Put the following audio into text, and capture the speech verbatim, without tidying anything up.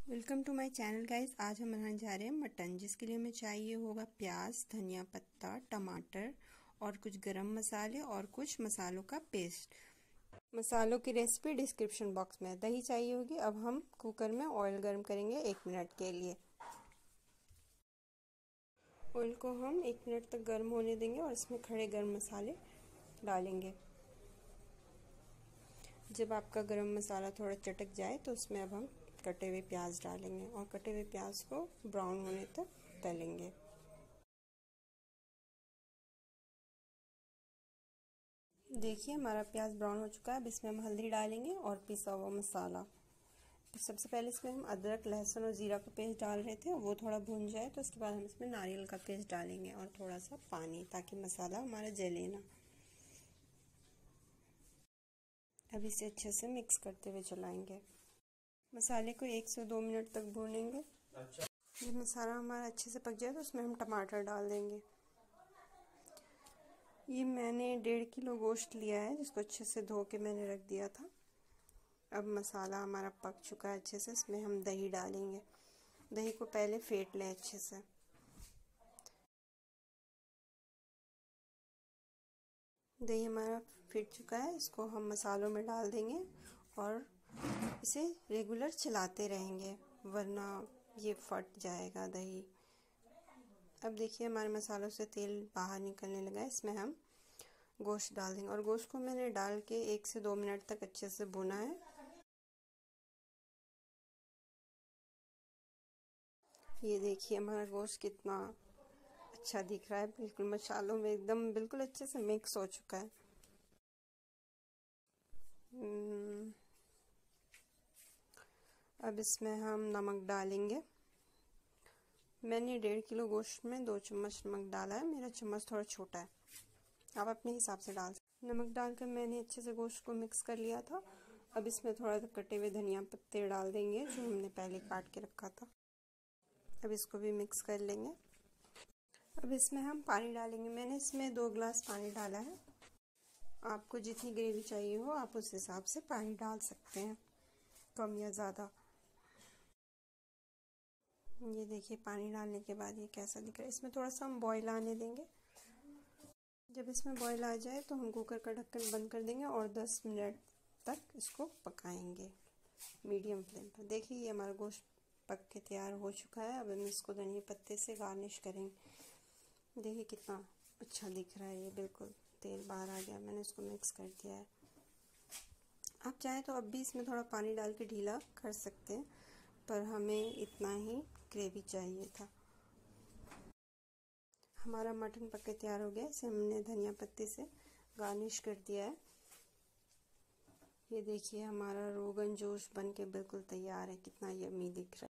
Welcome to my channel guys. आज हम बनाने जा रहे हैं मटन, जिसके लिए हमें चाहिए होगा प्याज, धनिया पत्ता, टमाटर और कुछ गरम मसाले और कुछ मसालों का पेस्ट। मसालों की रेसिपी डिस्क्रिप्शन बॉक्स में। दही चाहिए होगी। अब हम कुकर में ऑयल गर्म करेंगे एक मिनट के लिए। ऑयल को हम एक मिनट तक गर्म होने देंगे और इसमें खड़े गरम मसाले डालेंगे। जब आपका गरम मसाला थोड़ा चटक जाए तो उसमें अब हम कटे हुए प्याज डालेंगे और कटे हुए प्याज को ब्राउन होने तक तलेंगे। देखिए हमारा प्याज ब्राउन हो चुका है। अब इसमें हम हल्दी डालेंगे और पिसा हुआ मसाला। तो सबसे पहले इसमें हम अदरक, लहसुन और जीरा का पेस्ट डाल रहे थे, वो थोड़ा भून जाए तो उसके बाद हम इसमें नारियल का पेस्ट डालेंगे और थोड़ा सा पानी, ताकि मसाला हमारा जले ना। अब इसे अच्छे से मिक्स करते हुए चलाएंगे। मसाले को एक से दो मिनट तक भूनेंगे। अच्छा। जब मसाला हमारा अच्छे से पक जाए तो उसमें हम टमाटर डाल देंगे। ये मैंने डेढ़ किलो गोश्त लिया है, जिसको अच्छे से धो के मैंने रख दिया था। अब मसाला हमारा पक चुका है अच्छे से। इसमें हम दही डालेंगे। दही को पहले फेंट लें अच्छे से। दही हमारा फेंट चुका है, इसको हम मसालों में डाल देंगे और इसे रेगुलर चलाते रहेंगे, वरना ये फट जाएगा दही। अब देखिए हमारे मसालों से तेल बाहर निकलने लगा है। इसमें हम गोश्त डाल देंगे और गोश्त को मैंने डाल के एक से दो मिनट तक अच्छे से भुना है। ये देखिए हमारा गोश्त कितना अच्छा दिख रहा है, बिल्कुल मसालों में एकदम बिल्कुल अच्छे से मिक्स हो चुका है। अब इसमें हम नमक डालेंगे। मैंने डेढ़ किलो गोश्त में दो चम्मच नमक डाला है। मेरा चम्मच थोड़ा छोटा है, आप अपने हिसाब से डाल सकते। नमक डालकर मैंने अच्छे से गोश्त को मिक्स कर लिया था। अब इसमें थोड़ा सा कटे हुए धनिया पत्ते डाल देंगे, जो हमने पहले काट के रखा था। अब इसको भी मिक्स कर लेंगे। अब इसमें हम पानी डालेंगे। मैंने इसमें दो गिलास पानी डाला है। आपको जितनी ग्रेवी चाहिए हो आप उस हिसाब से पानी डाल सकते हैं, कम या ज़्यादा। ये देखिए पानी डालने के बाद ये कैसा दिख रहा है। इसमें थोड़ा सा हम बॉईल आने देंगे। जब इसमें बॉईल आ जाए तो हम कुकर का ढक्कन बंद कर देंगे और दस मिनट तक इसको पकाएंगे मीडियम फ्लेम पर। देखिए ये हमारा गोश्त पक के तैयार हो चुका है। अब हम इसको धनिया पत्ते से गार्निश करेंगे। देखिए कितना अच्छा दिख रहा है, ये बिल्कुल तेल बाहर आ गया। मैंने इसको मिक्स कर दिया है। आप चाहें तो अब भी इसमें थोड़ा पानी डाल के ढीला कर सकते हैं, पर हमें इतना ही ग्रेवी चाहिए था। हमारा मटन पक के तैयार हो गया। इसे हमने धनिया पत्ते से गार्निश कर दिया है। ये देखिए हमारा रोगन जोश बन के बिल्कुल तैयार है। कितना यम्मी दिख रहा है।